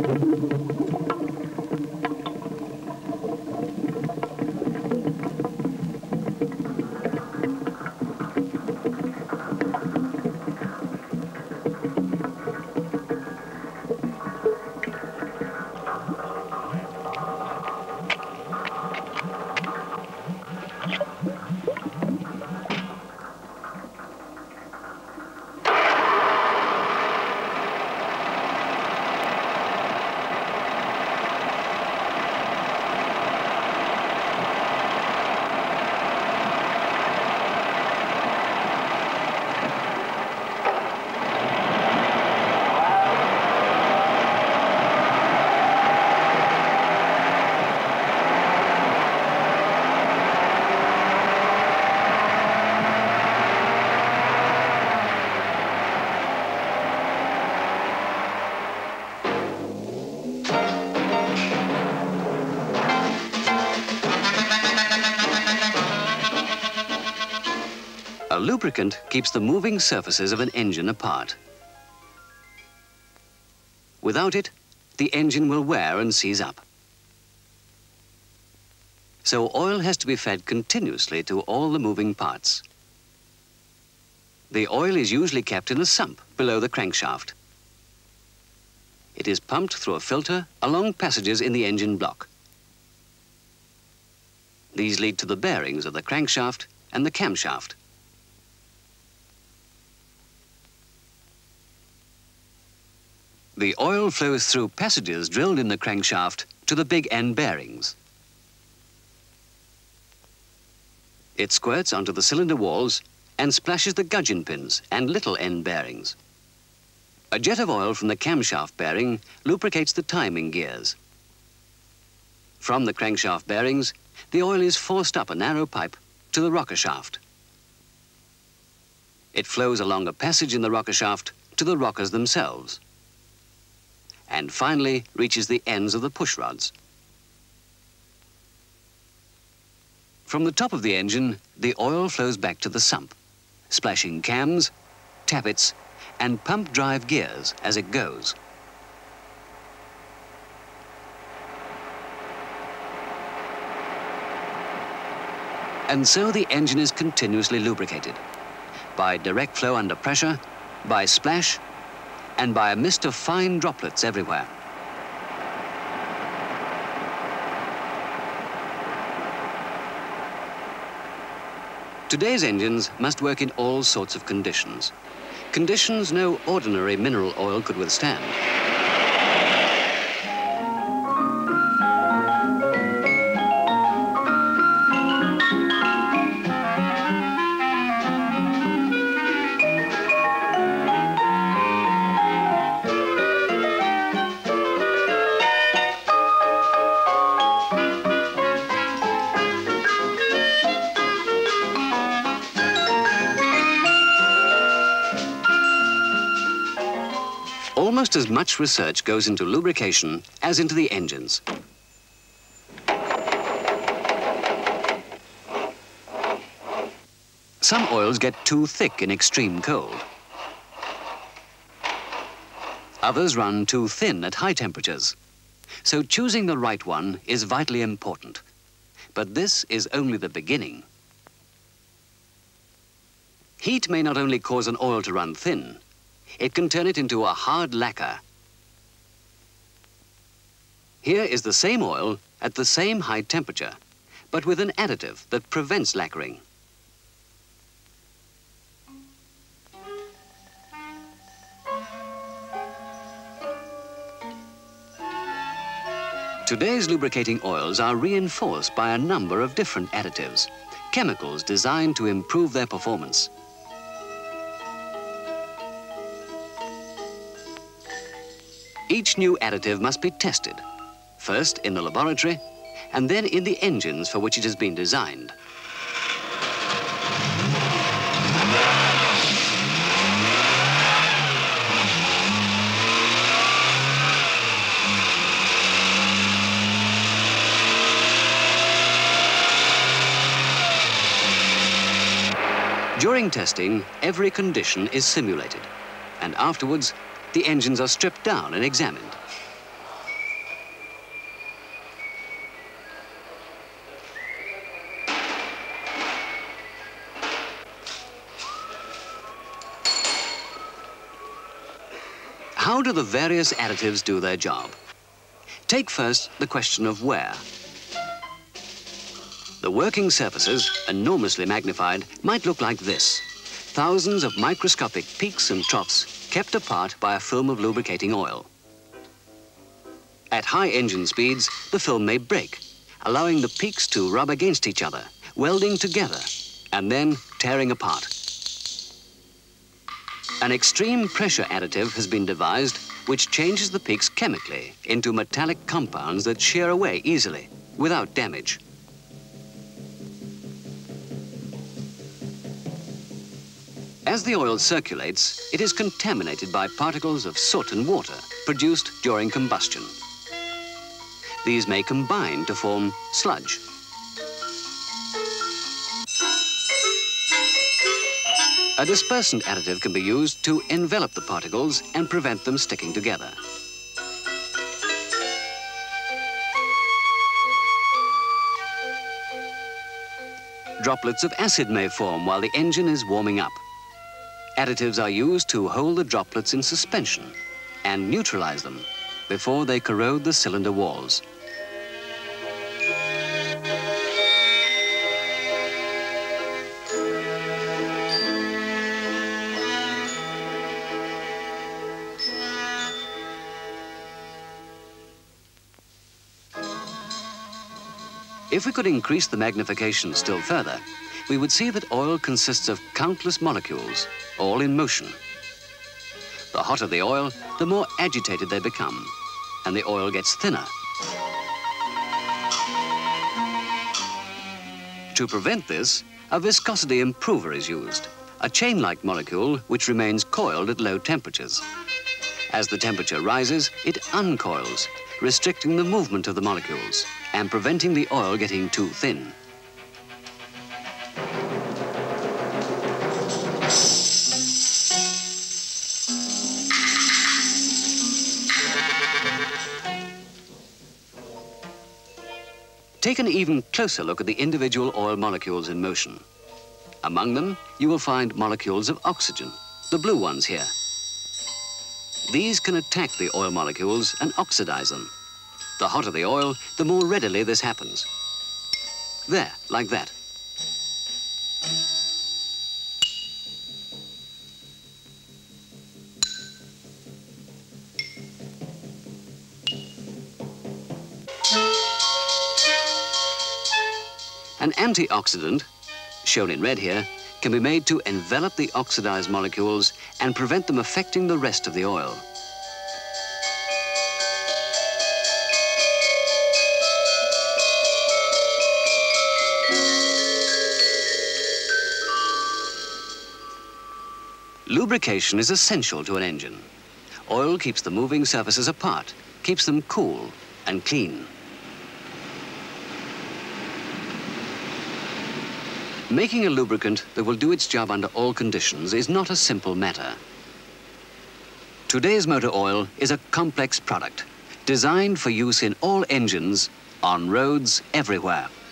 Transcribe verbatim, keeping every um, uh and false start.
A lubricant keeps the moving surfaces of an engine apart. Without it, the engine will wear and seize up. So oil has to be fed continuously to all the moving parts. The oil is usually kept in a sump below the crankshaft. It is pumped through a filter along passages in the engine block. These lead to the bearings of the crankshaft and the camshaft. The oil flows through passages drilled in the crankshaft to the big end bearings. It squirts onto the cylinder walls and splashes the gudgeon pins and little end bearings. A jet of oil from the camshaft bearing lubricates the timing gears. From the crankshaft bearings, the oil is forced up a narrow pipe to the rocker shaft. It flows along a passage in the rocker shaft to the rockers themselves, and finally reaches the ends of the push rods. From the top of the engine, the oil flows back to the sump, splashing cams, tappets, and pump drive gears as it goes. And so the engine is continuously lubricated by direct flow under pressure, by splash, and by a mist of fine droplets everywhere. Today's engines must work in all sorts of conditions. Conditions no ordinary mineral oil could withstand. Almost as much research goes into lubrication as into the engines. Some oils get too thick in extreme cold. Others run too thin at high temperatures. So choosing the right one is vitally important. But this is only the beginning. Heat may not only cause an oil to run thin, it can turn it into a hard lacquer. Here is the same oil at the same high temperature, but with an additive that prevents lacquering. Today's lubricating oils are reinforced by a number of different additives, chemicals designed to improve their performance. Each new additive must be tested, first in the laboratory, and then in the engines for which it has been designed. During testing, every condition is simulated, and afterwards, the engines are stripped down and examined. How do the various additives do their job? Take first the question of wear. The working surfaces, enormously magnified, might look like this. Thousands of microscopic peaks and troughs kept apart by a film of lubricating oil. At high engine speeds, the film may break, allowing the peaks to rub against each other, welding together, and then tearing apart. An extreme pressure additive has been devised which changes the peaks chemically into metallic compounds that shear away easily, without damage. As the oil circulates, it is contaminated by particles of soot and water produced during combustion. These may combine to form sludge. A dispersant additive can be used to envelop the particles and prevent them sticking together. Droplets of acid may form while the engine is warming up. Additives are used to hold the droplets in suspension and neutralize them before they corrode the cylinder walls. If we could increase the magnification still further, we would see that oil consists of countless molecules, all in motion. The hotter the oil, the more agitated they become, and the oil gets thinner. To prevent this, a viscosity improver is used, a chain-like molecule which remains coiled at low temperatures. As the temperature rises, it uncoils, restricting the movement of the molecules and preventing the oil getting too thin. Take an even closer look at the individual oil molecules in motion. Among them, you will find molecules of oxygen, the blue ones here. These can attack the oil molecules and oxidize them. The hotter the oil, the more readily this happens. There, like that. An antioxidant, shown in red here, can be made to envelop the oxidized molecules and prevent them affecting the rest of the oil. Lubrication is essential to an engine. Oil keeps the moving surfaces apart, keeps them cool and clean. Making a lubricant that will do its job under all conditions is not a simple matter. Today's motor oil is a complex product, designed for use in all engines, on roads everywhere.